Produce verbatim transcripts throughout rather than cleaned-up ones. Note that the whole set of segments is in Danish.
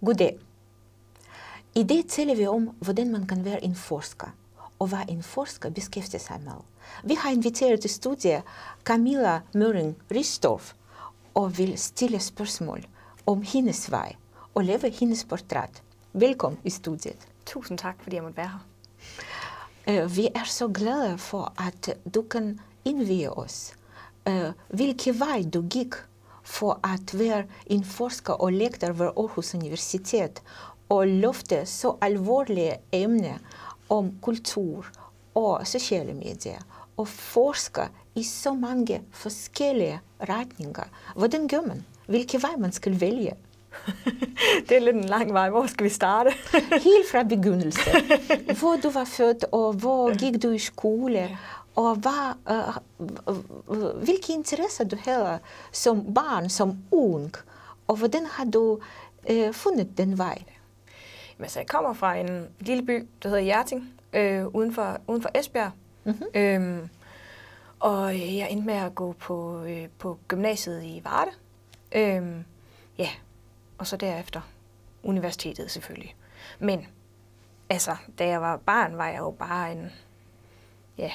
Goddag. I dag taler vi om, hvordan man kan være en forsker, og hvad en forsker beskæftiger sig med. Vi har inviteret til studiet Camilla Møring Ristorff og vil stille spørgsmål om hendes vej og lave hendes portræt. Velkommen i studiet. Tusind tak, fordi jeg måtte være her. Vi er så glade for, at du kan indvie os. Hvilke vej du gik for at være en forsker og lektor ved Aarhus Universitet og løfte så alvorlige emner om kultur og sociale medier og forsker i så mange forskellige retninger. Hvordan gør man? Hvilke vej man skal vælge? Det er lidt en lang vej. Hvor skal vi starte? Helt fra begyndelse. Hvor du var født, og hvor gik du i skole, og hvad, uh, hvilke interesser du havde som barn, som ung, og hvordan har du uh, fundet den vej? Altså, jeg kommer fra en lille by, der hedder Hjerting, øh, uden, for, uden for Esbjerg. Mm-hmm. øhm, og jeg endte med at gå på, øh, på gymnasiet i Varde. Øhm, ja, og så derefter universitetet selvfølgelig. Men altså, da jeg var barn, var jeg jo bare en ja,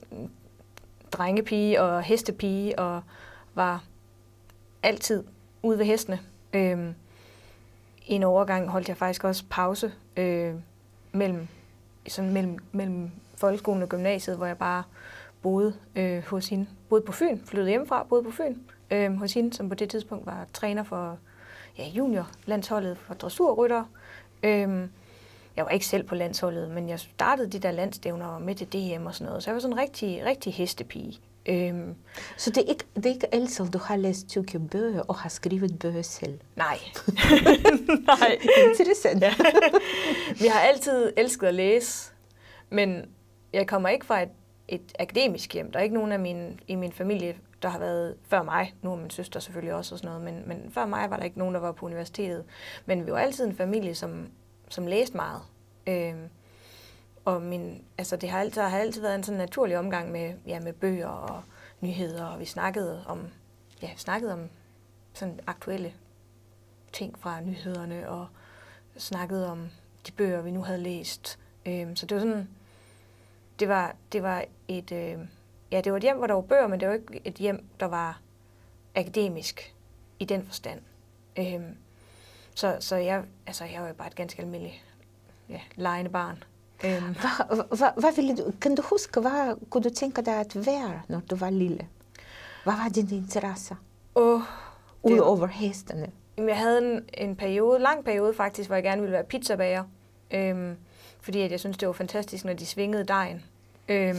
drengepige og hestepige, og var altid ude ved hestene. Øhm, I en overgang holdt jeg faktisk også pause øh, mellem, sådan mellem, mellem folkeskolen og gymnasiet, hvor jeg bare boede øh, hos hende. Boede på Fyn, flyttede hjemmefra, boede på Fyn øh, hos hende, som på det tidspunkt var træner for ja, juniorlandsholdet for dressurryttere. Øh, jeg var ikke selv på landsholdet, men jeg startede de der landsstævner og med til D M og sådan noget, så jeg var sådan en rigtig, rigtig hestepige. Øhm. Så det er, ikke, det er ikke altid, du har læst tykke bøger og har skrevet bøger selv? Nej. Nej. Interessant. Ja. Vi har altid elsket at læse, men jeg kommer ikke fra et, et akademisk hjem. Der er ikke nogen af min, i min familie, der har været før mig. Nu er min søster selvfølgelig også og sådan noget, men, men før mig var der ikke nogen, der var på universitetet. Men vi var altid en familie, som, som læste meget. Øhm. Og min, altså det har altid, har altid været en sådan naturlig omgang med, ja, med bøger og nyheder, og vi snakkede om, ja, snakkede om sådan aktuelle ting fra nyhederne, og snakkede om de bøger, vi nu havde læst. Øhm, så det var sådan, det var, det var et, øh, ja, det var et hjem, hvor der var bøger, men det var ikke et hjem, der var akademisk i den forstand. Øhm, så, så jeg, altså jeg var jo bare et ganske almindeligt, ja, legende barn. Um. Hvad, hvad, hvad ville du, kan du huske, hvad kunne du tænke dig at være, når du var lille? Hvad var dine interesser? Oh, Udover hestene. Jeg havde en, en periode, lang periode faktisk, hvor jeg gerne ville være pizzabager. Øhm, fordi at jeg synes det var fantastisk, når de svingede dejen. Øhm.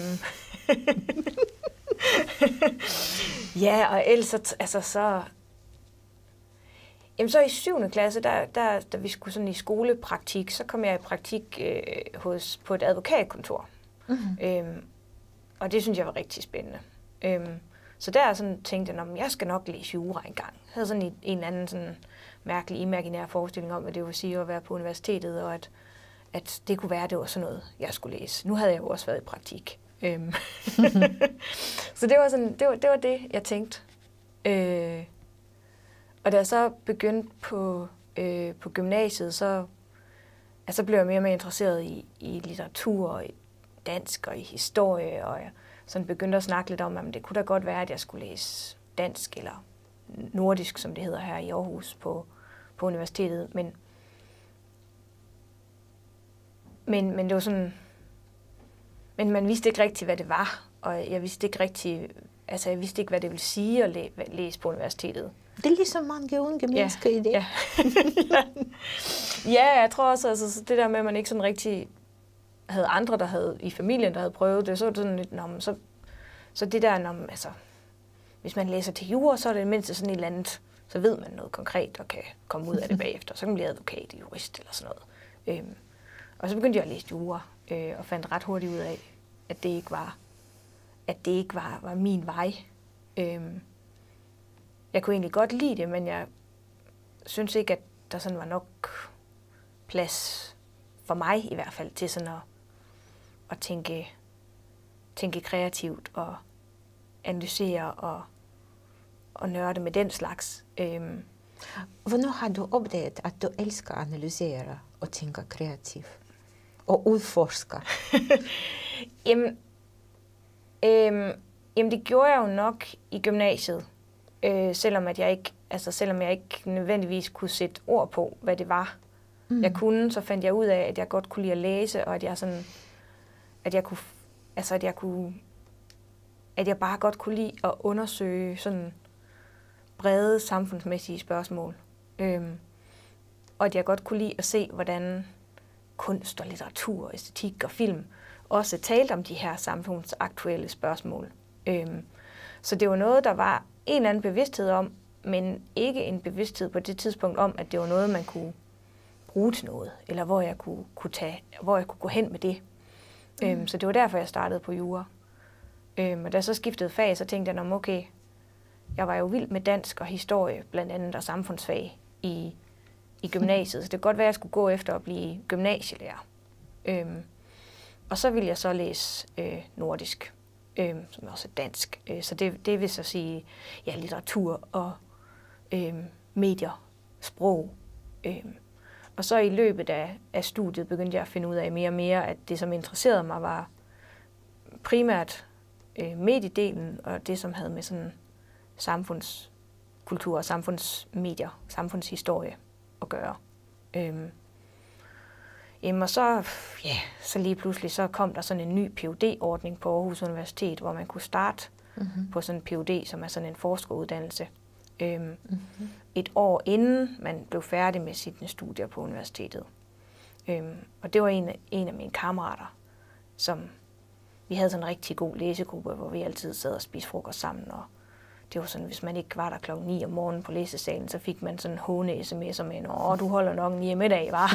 Ja, og ellers altså, så... Jamen så i syvende klasse, der, der, da vi skulle sådan i skolepraktik, så kom jeg i praktik øh, hos, på et advokatkontor. Mm-hmm. øhm, og det synes jeg var rigtig spændende. Øhm, så der sådan tænkte jeg, at jeg skal nok læse jura engang. Jeg havde sådan en, en eller anden sådan mærkelig, imaginær forestilling om, hvad det ville sige at være på universitetet, og at, at det kunne være, at det var sådan noget, jeg skulle læse. Nu havde jeg jo også været i praktik. Øhm. Så det var, sådan, det, var, det var det, jeg tænkte. Øh, Og da jeg så begyndte på, øh, på gymnasiet, så, altså, blev jeg mere og mere interesseret i, i litteratur, og i dansk og i historie, og jeg sådan begyndte at snakke lidt om, at det kunne da godt være, at jeg skulle læse dansk eller nordisk, som det hedder her i Aarhus på, på universitetet. Men, men, men det var sådan, men man vidste ikke rigtigt, hvad det var, og jeg vidste ikke rigtigt, altså jeg vidste ikke, hvad det ville sige at læ- læse på universitetet. Det er ligesom mange unge mennesker ja, i det. Ja. Ja, jeg tror også, altså, det der med, at man ikke sådan rigtig havde andre, der havde i familien, der havde prøvet det, så var det sådan lidt, nå, så, så det der, når, altså, hvis man læser til jura, så er det mindst sådan et eller andet, så ved man noget konkret og kan komme ud af det bagefter. Så kan man blive advokat, jurist eller sådan noget. Øhm, og så begyndte jeg at læse jura, øh, og fandt ret hurtigt ud af, at det ikke var, at det ikke var, var min vej. Øhm, Jeg kunne egentlig godt lide det, men jeg synes ikke, at der sådan var nok plads for mig i hvert fald til sådan at, at tænke, tænke kreativt og analysere og, og nørde med den slags. Øhm. Hvornår har du opdaget, at du elsker at analysere og tænke kreativt og udforske? jamen, øhm, jamen, det gjorde jeg jo nok i gymnasiet, øh, selvom at jeg ikke, altså selvom jeg ikke nødvendigvis kunne sætte ord på, hvad det var. Mm. Jeg kunne, så fandt jeg ud af, at jeg godt kunne lide at læse, og at jeg sådan, at jeg kunne, altså at jeg kunne, at jeg bare godt kunne lide at undersøge sådan brede samfundsmæssige spørgsmål. Øhm, og at jeg godt kunne lide at se, hvordan kunst og litteratur, æstetik og film også talte om de her samfundsaktuelle spørgsmål. Øhm, så det var noget, der var en eller anden bevidsthed om, men ikke en bevidsthed på det tidspunkt om, at det var noget, man kunne bruge til noget, eller hvor jeg kunne, kunne, tage, hvor jeg kunne gå hen med det. Mm. Øhm, så det var derfor, jeg startede på jura. Øhm, og da jeg så skiftede fag, så tænkte jeg, okay, jeg var jo vild med dansk og historie, blandt andet og samfundsfag i, i gymnasiet, så det kan godt være, at jeg skulle gå efter at blive gymnasielærer. Øhm, og så ville jeg så læse øh, nordisk, øh, som også er dansk. Øh, så det, det vil så sige ja, litteratur og øh, medier, sprog. Øh. Og så i løbet af, af studiet begyndte jeg at finde ud af mere og mere, at det, som interesserede mig, var primært øh, mediedelen og det, som havde med sådan samfundskultur og samfundsmedier, samfundshistorie at gøre. Øhm. Jamen, og så, ja, så lige pludselig så kom der sådan en ny P H D-ordning på Aarhus Universitet, hvor man kunne starte mm-hmm. på sådan en P H D, som er sådan en forskeruddannelse. Øhm, mm-hmm. Et år inden man blev færdig med sine studier på universitetet. Øhm, og det var en, en af mine kammerater, som vi havde sådan en rigtig god læsegruppe, hvor vi altid sad og spiste frokost sammen. Og det var sådan, hvis man ikke var der klokken ni om morgenen på læsesalen, så fik man sådan håne-sms'er med, åh, du holder nok en hjemmedag, var.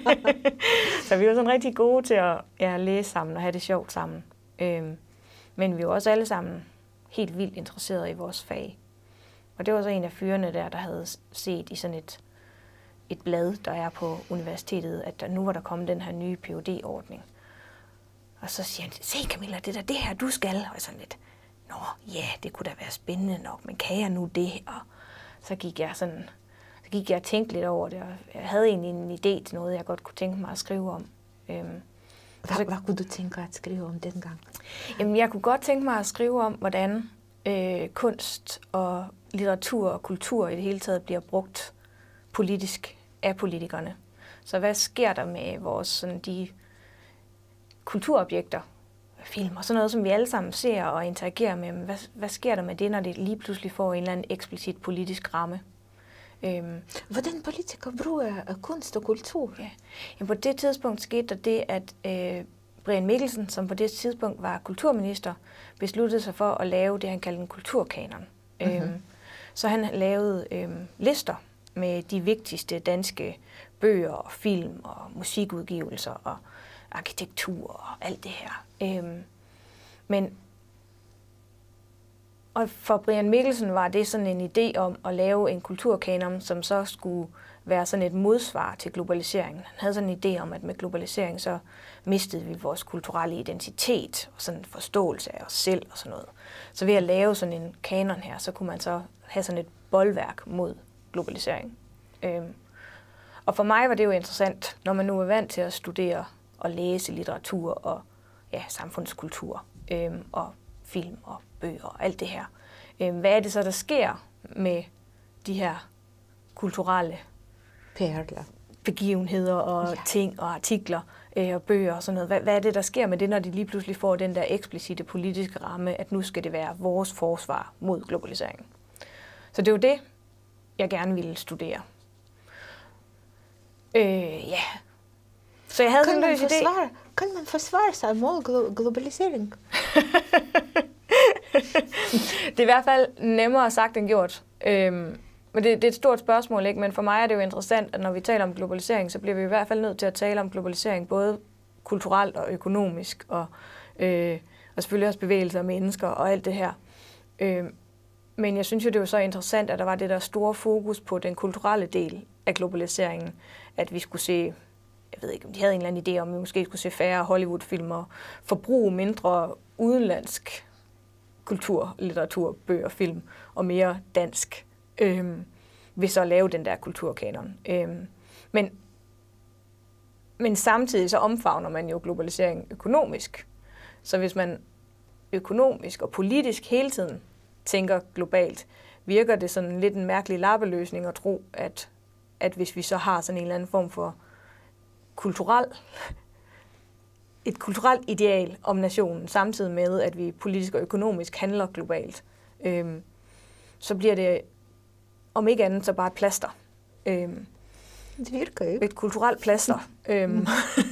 Så vi var sådan rigtig gode til at ja, læse sammen og have det sjovt sammen. Øhm, men vi var også alle sammen helt vildt interesserede i vores fag. Og det var så en af fyrene der, der havde set i sådan et, et blad, der er på universitetet, at der, nu var der kommet den her nye P H D-ordning. Og så siger han, se Camilla, det er det her, du skal. Og sådan lidt, nå ja, det kunne da være spændende nok, men kan jeg nu det? Og så gik jeg sådan, så gik jeg og tænkte lidt over det, og jeg havde egentlig en idé til noget, jeg godt kunne tænke mig at skrive om. Øhm, hvad, så, hvad kunne du tænke at skrive om dengang? Jamen, jeg kunne godt tænke mig at skrive om, hvordan øh, kunst og litteratur og kultur i det hele taget bliver brugt politisk af politikerne. Så hvad sker der med vores sådan, de kulturobjekter, film og sådan noget, som vi alle sammen ser og interagerer med? Hvad, hvad sker der med det, når det lige pludselig får en eller anden eksplicit politisk ramme? Øhm, Hvordan politikere bruger kunst og kultur? Ja. Jamen, på det tidspunkt skete der det, at øh, Brian Mikkelsen, som på det tidspunkt var kulturminister, besluttede sig for at lave det, han kaldte en kulturkanon. Mm-hmm. Øhm, så han lavede øhm, lister med de vigtigste danske bøger og film og musikudgivelser og arkitektur og alt det her. Øhm, men og for Brian Mikkelsen var det sådan en idé om at lave en kulturkanon, som så skulle være sådan et modsvar til globaliseringen. Han havde sådan en idé om, at med globalisering så mistede vi vores kulturelle identitet og sådan en forståelse af os selv og sådan noget. Så ved at lave sådan en kanon her, så kunne man så have sådan et bolværk mod globalisering. Øhm, og for mig var det jo interessant, når man nu er vant til at studere og læse litteratur og ja, samfundskultur øhm, og film og bøger og alt det her. Øhm, hvad er det så, der sker med de her kulturelle perler, begivenheder og ja. ting og artikler øh, og bøger og sådan noget? Hvad, hvad er det, der sker med det, når de lige pludselig får den der eksplicite politiske ramme, at nu skal det være vores forsvar mod globaliseringen? Så det er jo det, jeg gerne ville studere. Øh, ja. Så jeg havde kan sådan en løs idé. Kan man forsvare sig mod glo- globalisering? Det er i hvert fald nemmere sagt end gjort. Øhm, men det, det er et stort spørgsmål, ikke? Men for mig er det jo interessant, at når vi taler om globalisering, så bliver vi i hvert fald nødt til at tale om globalisering både kulturelt og økonomisk, og, øh, og selvfølgelig også bevægelser af mennesker og alt det her. Øhm, men jeg synes jo, det var så interessant, at der var det der store fokus på den kulturelle del af globaliseringen, at vi skulle se, jeg ved ikke, om de havde en eller anden idé om, at vi måske skulle se færre Hollywood-filmer, forbruge mindre udenlandsk kultur, litteratur, bøger, film og mere dansk. Øhm, ved så at lave den der kulturkanon. Øhm, men, men samtidig så omfavner man jo globalisering økonomisk. Så hvis man økonomisk og politisk hele tiden tænker globalt, virker det sådan lidt en mærkelig lappeløsning at tro, at, at hvis vi så har sådan en eller anden form for kulturel, et kulturelt ideal om nationen, samtidig med, at vi politisk og økonomisk handler globalt, øhm, så bliver det, om ikke andet, så bare et plaster. Øhm, det virker jo. Et kulturelt plaster. øhm,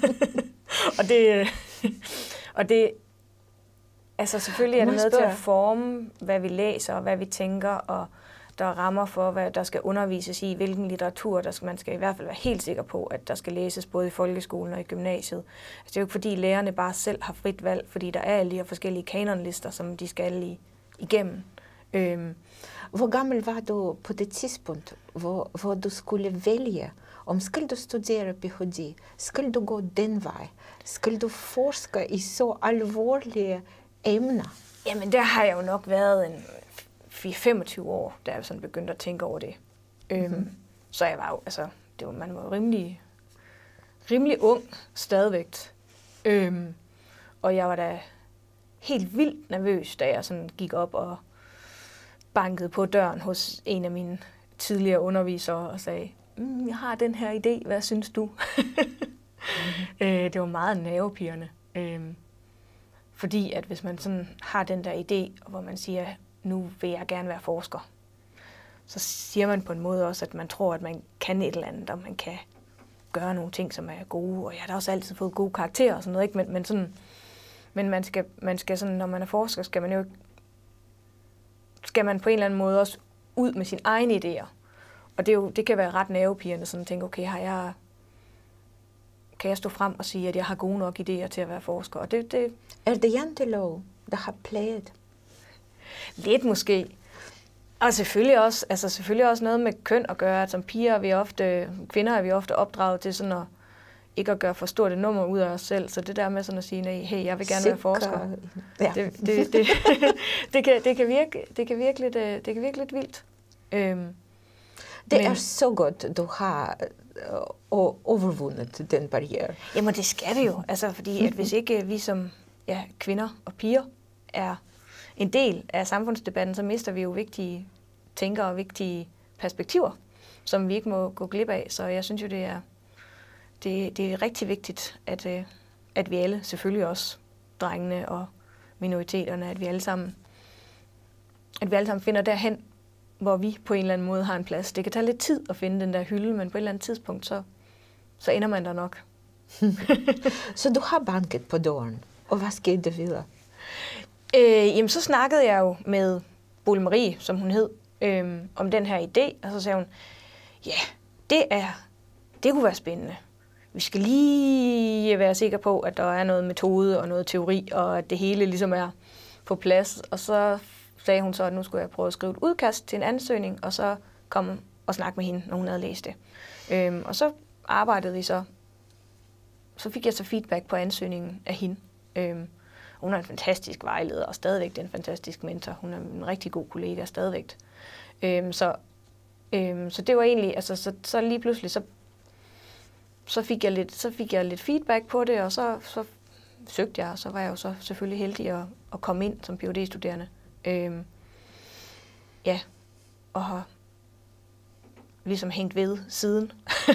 og det, og det, altså selvfølgelig er det med til at forme, hvad vi læser og hvad vi tænker, og der rammer for, hvad der skal undervises i, hvilken litteratur, der skal, man skal i hvert fald være helt sikker på, at der skal læses både i folkeskolen og i gymnasiet. Altså, det er jo ikke fordi lærerne bare selv har frit valg, fordi der er alle de her forskellige kanonlister, som de skal i, igennem. Øhm. Hvor gammel var du på det tidspunkt, hvor, hvor du skulle vælge, om skal du studere P H D, skal du gå den vej, skal du forske i så alvorlige emner? Jamen, der har jeg jo nok været en fireogtyve år, da jeg sådan begyndte at tænke over det. Mm-hmm. Øhm, så jeg var jo, altså, det var, man var jo rimelig, rimelig ung stadigvæk. Øhm, og jeg var da helt vildt nervøs, da jeg sådan gik op og bankede på døren hos en af mine tidligere undervisere og sagde, mm, jeg har den her idé, hvad synes du? mm-hmm. øh, det var meget nervepirrende. Øhm, fordi at hvis man sådan har den der idé, hvor man siger, nu vil jeg gerne være forsker, så siger man på en måde også, at man tror, at man kan et eller andet, og man kan gøre nogle ting, som er gode, og jeg har da også altid fået gode karakterer og sådan noget, ikke? Men, men, sådan, men man skal, man skal sådan, når man er forsker, skal man jo skal man på en eller anden måde også ud med sine egne idéer. Og det, er jo, det kan være ret nervepirrende, sådan at tænke, okay, har jeg, kan jeg stå frem og sige, at jeg har gode nok idéer til at være forsker? Og det, det er det jantelov, der har plaget? Lidt måske. Og selvfølgelig også, altså selvfølgelig også noget med køn at gøre, at som piger er vi ofte, kvinder er vi ofte opdraget til sådan at ikke at gøre for stort et nummer ud af os selv. Så det der med sådan at sige, nej, hey, jeg vil gerne være forsker. Ja. Det, det, det, det, kan, det, kan virke, det, kan virke lidt, det kan virke lidt vildt. Øhm, det men, er så godt, du har uh, overvundet den barriere. Jamen det skal det jo, altså fordi at hvis ikke vi som ja, kvinder og piger er en del af samfundsdebatten, så mister vi jo vigtige tænkere og vigtige perspektiver, som vi ikke må gå glip af. Så jeg synes jo, det er, det, det er rigtig vigtigt, at, at vi alle, selvfølgelig også drengene og minoriteterne, at vi alle sammen, at vi alle sammen finder derhen, hvor vi på en eller anden måde har en plads. Det kan tage lidt tid at finde den der hylde, men på et eller andet tidspunkt, så, så ender man der nok. Så du har banket på døren, og hvad skete der videre? Øh, jamen, så snakkede jeg jo med Bolle Marie, som hun hed, øh, om den her idé, og så sagde hun, ja, det er, det kunne være spændende. Vi skal lige være sikre på, at der er noget metode og noget teori, og at det hele ligesom er på plads. Og så sagde hun så, at nu skulle jeg prøve at skrive et udkast til en ansøgning, og så komme og snakke med hende, når hun havde læst det. Øh, og så arbejdede vi så, så fik jeg så feedback på ansøgningen af hende. Øh, Hun er en fantastisk vejleder, og stadigvæk en fantastisk mentor. Hun er en rigtig god kollega stadigvæk. Øhm, så, øhm, så det var egentlig, altså så, så lige pludselig, så, så, fik jeg lidt, så fik jeg lidt feedback på det, og så, så søgte jeg, og så var jeg jo så selvfølgelig heldig at, at komme ind som P H D-studerende. Øhm, ja, og har ligesom hængt ved siden.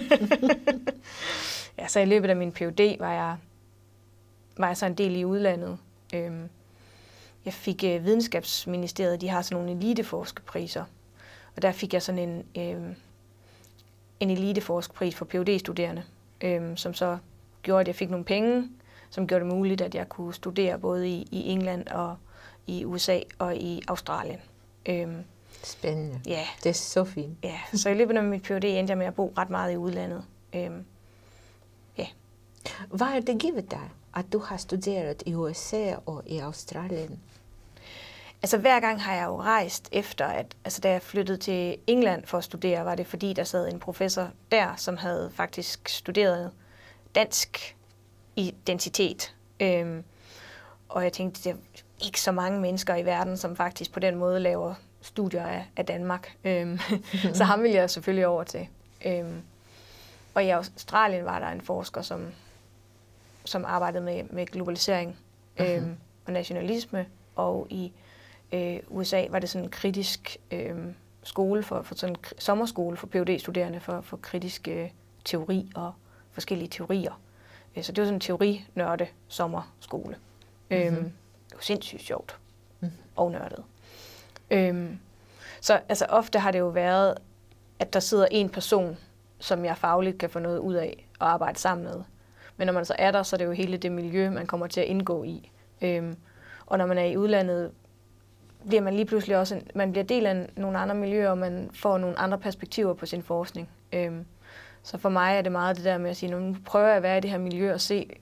Ja, så i løbet af min P H D var jeg, var jeg så en del i udlandet. Jeg fik uh, Videnskabsministeriet, de har sådan nogle eliteforskerpriser, og der fik jeg sådan en, øh, en eliteforskerpris for P H D-studerende, øh, som så gjorde, at jeg fik nogle penge, som gjorde det muligt, at jeg kunne studere både i, i England og i U S A og i Australien. Øh, Spændende. Ja. Det er så fint. Ja, så i løbet af mit P H D endte jeg med at bo ret meget i udlandet. Øh, ja. Hvad er det givet dig, at du har studeret i U S A og i Australien? Altså hver gang har jeg jo rejst efter, at altså, da jeg flyttede til England for at studere, var det fordi, der sad en professor der, som havde faktisk studeret dansk identitet. Øhm, og jeg tænkte, det er ikke så mange mennesker i verden, som faktisk på den måde laver studier af, af Danmark. Øhm, så ham ville jeg selvfølgelig over til. Øhm, og i Australien var der en forsker, som, som arbejdede med, med globalisering øhm, og nationalisme, og i øh, U S A var det sådan en kritisk øh, skole, for, for sådan en sommerskole for P H D-studerende for, for kritisk øh, teori og forskellige teorier. Øh, så det var sådan en teorinørde sommerskole. Mm-hmm. Øhm, det var sindssygt sjovt mm-hmm. og nørdet. Øhm, så altså, ofte har det jo været, at der sidder en person, som jeg fagligt kan få noget ud af at arbejde sammen med. Men når man så er der, så er det jo hele det miljø, man kommer til at indgå i. Øhm, og når man er i udlandet, bliver man lige pludselig også en, man bliver del af nogle andre miljøer, og man får nogle andre perspektiver på sin forskning. Øhm, så for mig er det meget det der med at sige, nu prøver jeg at være i det her miljø og se,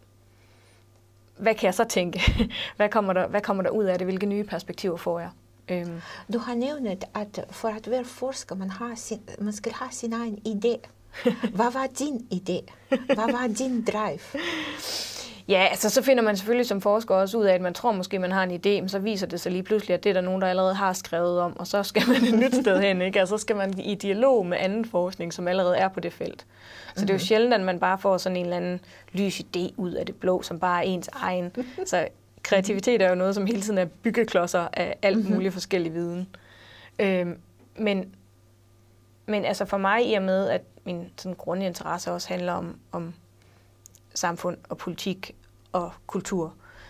hvad kan jeg så tænke? hvad, kommer der, hvad kommer der ud af det? Hvilke nye perspektiver får jeg? Øhm. Du har nævnt, at for at være forsker, man, har sin, man skal have sin egen idé. Hvad var din idé? Hvad var din drive? Ja, altså så finder man selvfølgelig som forsker også ud af, at man tror måske, man har en idé, men så viser det sig lige pludselig, at det er der nogen, der allerede har skrevet om, og så skal man et nyt sted hen, ikke? Altså så skal man i dialog med anden forskning, som allerede er på det felt. Så mm-hmm. det er jo sjældent, at man bare får sådan en eller anden lys idé ud af det blå, som bare er ens egen. Så kreativitet er jo noget, som hele tiden er byggeklodser af alt muligt mm-hmm. forskellig viden. Øhm, men, men altså for mig, i og med, at min sådan grundinteresse også handler om, om samfund og politik og kultur,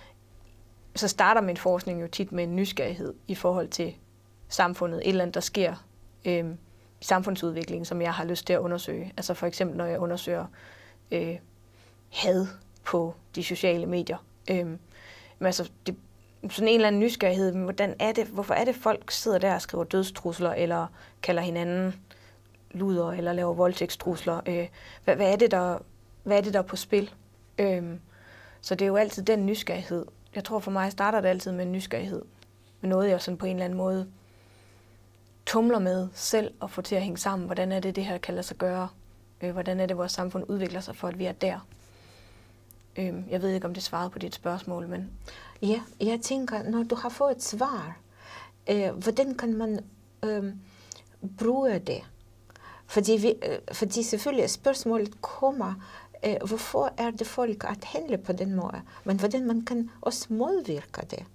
så starter min forskning jo tit med en nysgerrighed i forhold til samfundet, et eller andet, der sker øh, i samfundsudviklingen, som jeg har lyst til at undersøge. Altså for eksempel, når jeg undersøger øh, had på de sociale medier. Øh, men altså, det, sådan en eller anden nysgerrighed, hvordan er det, hvorfor er det, folk sidder der og skriver dødstrusler, eller kalder hinanden luder, eller laver voldtægtstrusler? Øh, hvad, hvad er det, der Hvad er det, der er på spil? Øhm, så det er jo altid den nysgerrighed. Jeg tror for mig starter det altid med en nysgerrighed. Med noget, jeg sådan på en eller anden måde tumler med selv og får til at hænge sammen. Hvordan er det, det her kan lade sig gøre? Øh, hvordan er det, vores samfund udvikler sig for, at vi er der? Øh, jeg ved ikke, om det svarede på dit spørgsmål, men... Ja, jeg tænker, når du har fået et svar, øh, hvordan kan man øh, bruge det? Fordi, vi, fordi selvfølgelig spørgsmålet kommer, øh, hvorfor er det folk at handle på den måde, men hvordan man kan også modvirke det?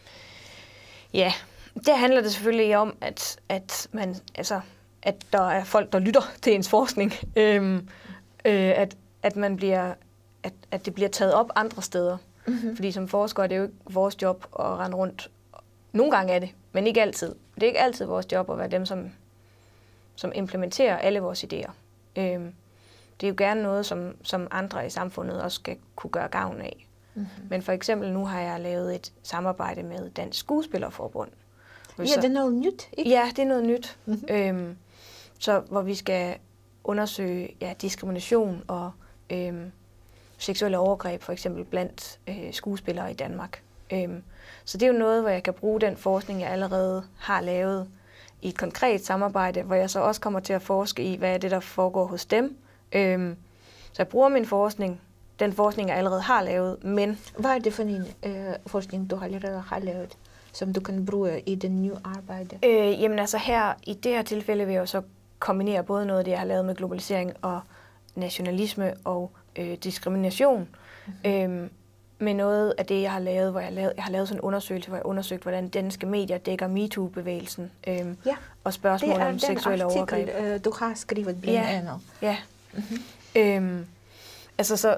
Ja, det handler det selvfølgelig om, at, at, man, altså, at der er folk, der lytter til ens forskning, øhm, øh, at, at, man bliver, at, at det bliver taget op andre steder. Mm-hmm. Fordi som forskere er det jo ikke vores job at rende rundt. Nogle gange er det, men ikke altid. Det er ikke altid vores job at være dem, som som implementerer alle vores idéer. Øhm, det er jo gerne noget, som, som andre i samfundet også skal kunne gøre gavn af. Mm-hmm. Men for eksempel nu har jeg lavet et samarbejde med Dansk Skuespillerforbund. Ja, så, det er noget nyt, ikke? Ja, det er noget nyt. Mm-hmm. Øhm, så hvor vi skal undersøge ja, diskrimination og øhm, seksuelle overgreb, for eksempel blandt øh, skuespillere i Danmark. Øhm, så det er jo noget, hvor jeg kan bruge den forskning, jeg allerede har lavet, i et konkret samarbejde, hvor jeg så også kommer til at forske i, hvad er det, der foregår hos dem. Øhm, så jeg bruger min forskning, den forskning, jeg allerede har lavet, men... Hvad er det for en øh, forskning, du allerede har lavet, som du kan bruge i det nye arbejde? Øh, jamen altså her, i det her tilfælde vil jeg jo så kombinere både noget af det, jeg har lavet med globalisering og nationalisme og øh, diskrimination, mm-hmm. øhm, med noget af det, jeg har lavet, hvor jeg, lavet, jeg har lavet sådan en undersøgelse, hvor jeg har undersøgt, hvordan danske medier dækker MeToo-bevægelsen øhm, ja, og spørgsmål om seksuelle overgreb. Det er den artikel, du har skrevet blandt ja, andet. Ja, mm-hmm. øhm, altså så,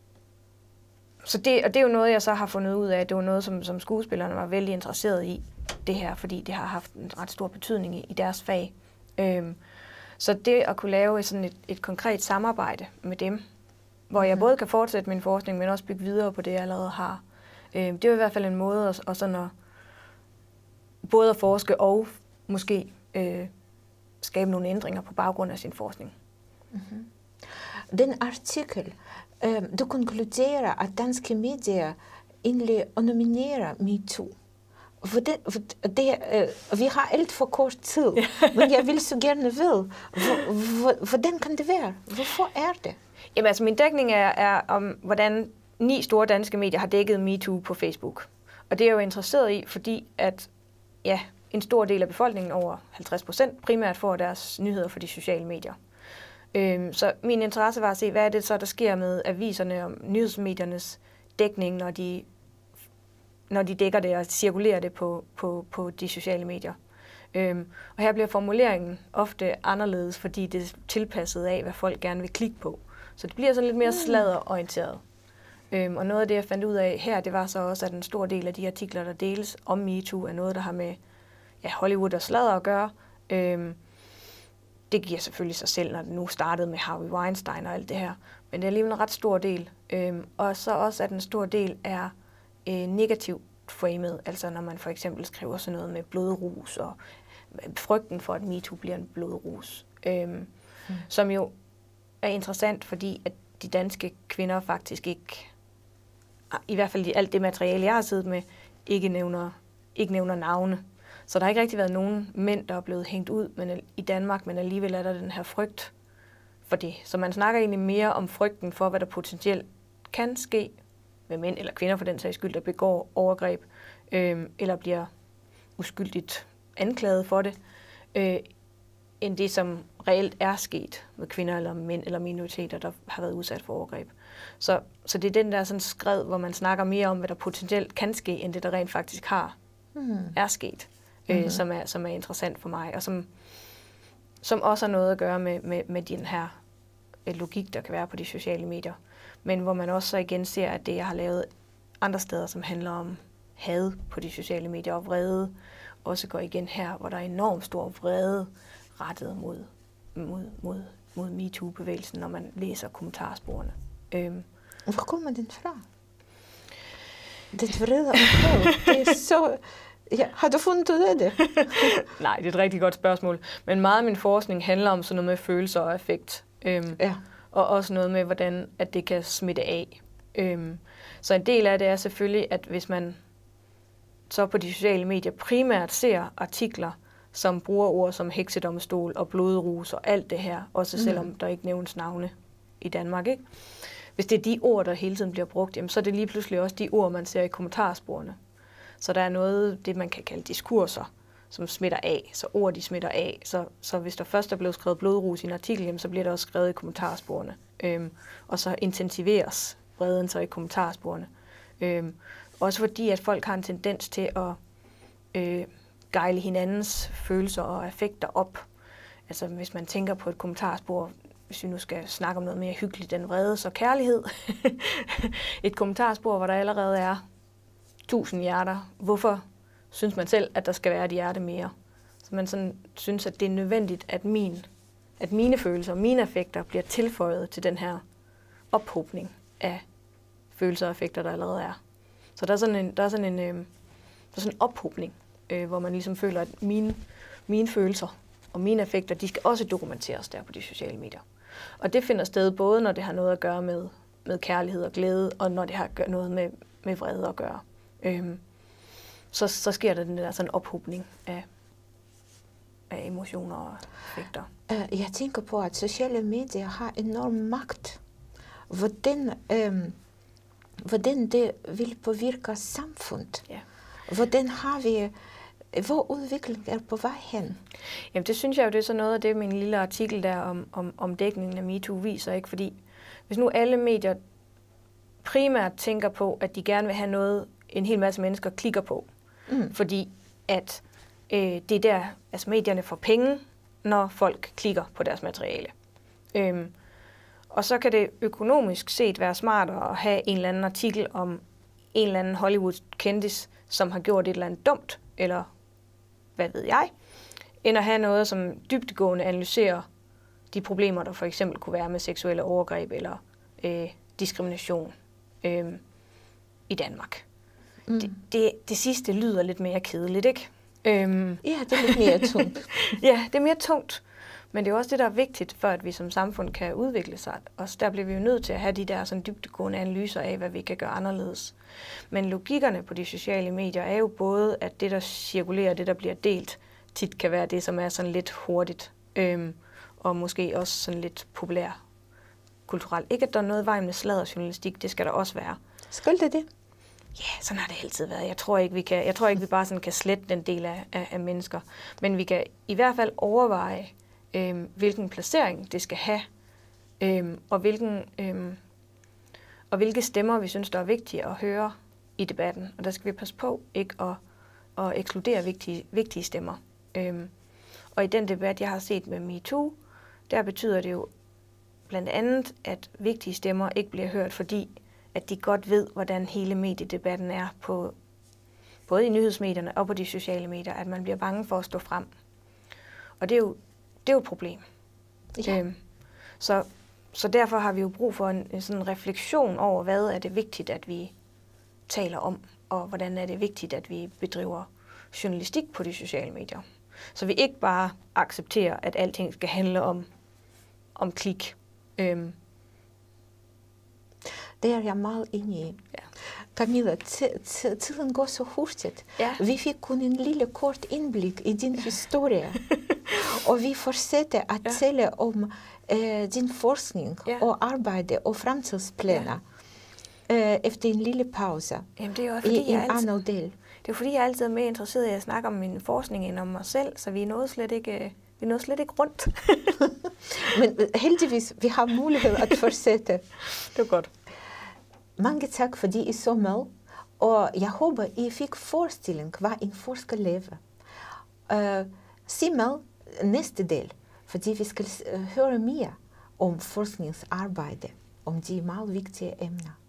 så det, og det er jo noget, jeg så har fundet ud af, det var noget, som, som skuespillerne var vældig interesseret i, det her, fordi det har haft en ret stor betydning i, i deres fag. Øhm, så det at kunne lave sådan et, et konkret samarbejde med dem, hvor jeg både kan fortsætte min forskning, men også bygge videre på det, jeg allerede har. Øh, det er i hvert fald en måde at, at, sådan at både at forske og måske øh, skabe nogle ændringer på baggrund af sin forskning. Mm-hmm. Den artikel, øh, du konkluderer, at danske medier egentlig underminerer MeToo. Det, det, øh, vi har alt for kort tid, men jeg vil så gerne vide, hvordan kan det være? Hvorfor er det? Jamen altså, min dækning er, er om, hvordan ni store danske medier har dækket MeToo på Facebook. Og det er jeg jo interesseret i, fordi at, ja, en stor del af befolkningen, over halvtreds procent, primært får deres nyheder fra de sociale medier. Øhm, så min interesse var at se, hvad er det så, der sker med aviserne og nyhedsmediernes dækning, når de, når de dækker det og cirkulerer det på, på, på de sociale medier. Øhm, og her bliver formuleringen ofte anderledes, fordi det er tilpasset af, hvad folk gerne vil klikke på. Så det bliver sådan lidt mere sladderorienteret. Øhm, og noget af det, jeg fandt ud af her, det var så også, at en stor del af de artikler, der deles om MeToo, er noget, der har med ja, Hollywood og sladder at gøre. Øhm, det giver selvfølgelig sig selv, når det nu startede med Harvey Weinstein og alt det her. Men det er alligevel en ret stor del. Øhm, og så også, at en stor del er øh, negativt framet. Altså når man for eksempel skriver sådan noget med blodrus og frygten for, at MeToo bliver en blodrus. Øhm, mm. Som jo er interessant, fordi at de danske kvinder faktisk ikke, i hvert fald i alt det materiale, jeg har siddet med, ikke nævner, ikke nævner navne. Så der har ikke rigtig været nogen mænd, der er blevet hængt ud men, i Danmark, men alligevel er der den her frygt for det. Så man snakker egentlig mere om frygten for, hvad der potentielt kan ske med mænd eller kvinder for den sags skyld, der begår overgreb, øh, eller bliver uskyldigt anklaget for det, øh, end det, som reelt er sket med kvinder eller mænd eller minoriteter, der har været udsat for overgreb. Så, så det er den der sådan skred, hvor man snakker mere om, hvad der potentielt kan ske, end det, der rent faktisk har mm. er sket, øh, mm-hmm. som, er, som er interessant for mig, og som, som også har noget at gøre med, med, med den her logik, der kan være på de sociale medier. Men hvor man også så igen ser, at det, jeg har lavet andre steder, som handler om had på de sociale medier og vrede, også går igen her, hvor der er enormt stor vrede rettet mod, mod, mod, mod MeToo-bevægelsen, når man læser kommentarsporene. Øhm. Hvor kommer den fra? Det vrede og had, det er så... Ja, har du fundet ud af det? Nej, det er et rigtig godt spørgsmål. Men meget af min forskning handler om sådan noget med følelser og affekt. Øhm, ja. Og også noget med, hvordan at det kan smitte af. Øhm, så en del af det er selvfølgelig, at hvis man så på de sociale medier primært ser artikler, som bruger ord som heksedomstol og blodrus og alt det her, også mm. selvom der ikke nævnes navne i Danmark, ikke? Hvis det er de ord, der hele tiden bliver brugt, jamen, så er det lige pludselig også de ord, man ser i kommentarsporene. Så der er noget, det man kan kalde diskurser, som smitter af, så ord de smitter af. Så, så hvis der først er blevet skrevet blodrus i en artikel, jamen, så bliver det også skrevet i kommentarsporene. Øhm, og så intensiveres vreden så i kommentarsporene. Øhm, også fordi, at folk har en tendens til at øh, gejle hinandens følelser og affekter op. Altså hvis man tænker på et kommentarspor, hvis vi nu skal snakke om noget mere hyggeligt end vrede, så kærlighed. Et kommentarspor, hvor der allerede er tusind hjerter. Hvorfor synes man selv, at der skal være et hjerte mere? Så man sådan synes, at det er nødvendigt, at, min, at mine følelser og mine affekter bliver tilføjet til den her ophobning af følelser og affekter, der allerede er. Så der er sådan en, der er sådan en, øh, der er sådan en ophobning, øh, hvor man ligesom føler, at mine, mine følelser og mine affekter, de skal også dokumenteres der på de sociale medier. Og det finder sted både, når det har noget at gøre med, med kærlighed og glæde, og når det har noget med, med vrede at gøre. Øhm, så, så sker der den der sådan ophobning af, af emotioner og affekter. Jeg tænker på, at sociale medier har enorm magt. Hvordan, øhm, hvordan det vil påvirke samfundet. Ja. Hvordan har vi... Hvor udviklingen er på vej hen? Jamen det synes jeg jo, det er så noget af det, min lille artikel der om, om, om dækningen af MeToo viser. Ikke? Fordi hvis nu alle medier primært tænker på, at de gerne vil have noget, en hel masse mennesker klikker på. Mm. Fordi at øh, det er der, altså medierne får penge, når folk klikker på deres materiale. Øhm, og så kan det økonomisk set være smartere at have en eller anden artikel om en eller anden Hollywood-kendis, som har gjort et eller andet dumt, eller hvad ved jeg, end at have noget, som dybdegående analyserer de problemer, der for eksempel kunne være med seksuelle overgreb eller øh, diskrimination øh, i Danmark. Mm. Det, det, det sidste lyder lidt mere kedeligt, ikke? Øhm, ja, det er lidt mere tungt. Ja, det er mere tungt. Men det er også det, der er vigtigt, for at vi som samfund kan udvikle sig. Og der bliver vi jo nødt til at have de der sådan dybdegående analyser af, hvad vi kan gøre anderledes. Men logikkerne på de sociale medier er jo både, at det, der cirkulerer, det, der bliver delt, tit kan være det, som er sådan lidt hurtigt. Øhm, og måske også sådan lidt populær kulturelt. Ikke, at der er noget vej med sladderjournalistik, det skal der også være. Skal det det? ja, sådan har det altid været. Jeg tror ikke, vi kan, jeg tror ikke, vi bare sådan kan slette den del af, af, af mennesker. Men vi kan i hvert fald overveje, øh, hvilken placering det skal have, øh, og, hvilken, øh, og hvilke stemmer, vi synes, der er vigtige at høre i debatten. Og der skal vi passe på ikke at, at ekskludere vigtige, vigtige stemmer. Øh, og i den debat, jeg har set med MeToo, der betyder det jo blandt andet, at vigtige stemmer ikke bliver hørt, fordi at de godt ved, hvordan hele mediedebatten er, på, både i nyhedsmedierne og på de sociale medier, at man bliver bange for at stå frem. Og det er jo, det er jo et problem. Ja. Øhm, så, så derfor har vi jo brug for en, en sådan refleksion over, hvad er det vigtigt, at vi taler om, og hvordan er det vigtigt, at vi bedriver journalistik på de sociale medier. Så vi ikke bare accepterer, at alting skal handle om, om klik. Øhm, Det er jeg meget enig i. Ja. Camilla, tiden går så hurtigt. Ja. Vi fik kun en lille kort indblik i din historie. Og vi fortsætter at Ja. tale om øh, din forskning Ja. og arbejde og fremtidsplaner øh, efter en lille pause Jamen, det er jo i fordi, en jeg altid, anden del. det er jo fordi, jeg altid er mere interesseret i at snakke om min forskning end om mig selv, så vi nåede slet ikke, vi nåede slet ikke rundt. Men heldigvis, vi har mulighed at fortsætte. Det er godt. Mange tak, fordi I så med, og jeg håber, I fik forestilling, hvad en forsker lever. Uh, se med næste del, fordi vi skal uh, høre mere om forskningsarbejde, om de meget vigtige emner.